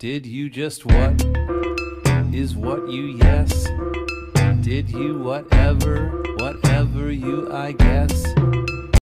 Did you just what is what you yes? Did you whatever you I guess?